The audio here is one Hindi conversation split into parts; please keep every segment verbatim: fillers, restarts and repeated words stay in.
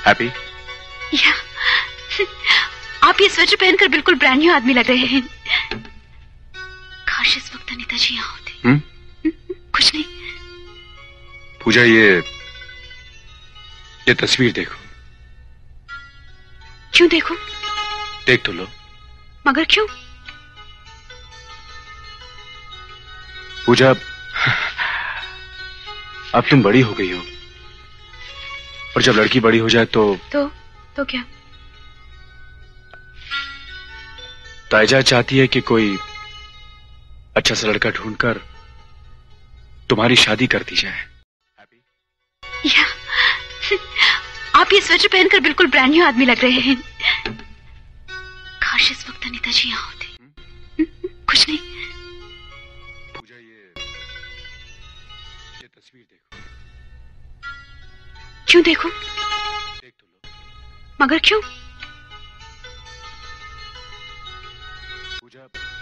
हैप्पी? या आप ये स्वेटर पहनकर बिल्कुल ब्रांड न्यू आदमी लग रहे हैं। काश इस वक्त अनीता जी यहाँ होती। हम्म? कुछ नहीं। पूजा, ये ये तस्वीर देखो। क्यों देखो? देख तो लो। मगर क्यों? पूजा, अब तुम बड़ी हो गई हो, और जब लड़की बड़ी हो जाए तो तो तो क्या? ताइजा चाहती है कि कोई अच्छा सा लड़का ढूंढकर तुम्हारी शादी कर दी जाए। या आप ये स्वेटर पहनकर बिल्कुल ब्रांड न्यू आदमी लग रहे हैं। काश इस वक्त अनीता जी यहाँ होती। कुछ नहीं। पूजा, ये ये तस्वीर देखो। क्यों देखो? देख तो लो। मगर क्यों? पूजा,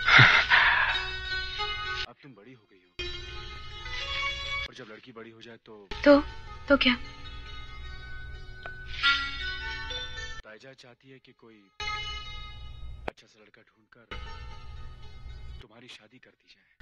अब तुम बड़ी हो गई हो, और जब लड़की बड़ी हो जाए तो तो तो क्या? ताइजा चाहती है कि कोई अच्छा सा लड़का ढूंढकर तुम्हारी शादी कर दी जाए।